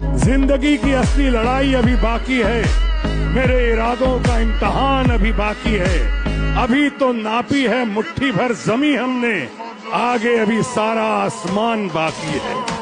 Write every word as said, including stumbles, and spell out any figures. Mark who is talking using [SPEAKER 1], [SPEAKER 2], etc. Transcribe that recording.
[SPEAKER 1] जिंदगी की असली लड़ाई अभी बाकी है, मेरे इरादों का इम्तहान अभी बाकी है। अभी तो नापी है मुट्ठी भर जमी हमने, आगे अभी सारा आसमान बाकी है।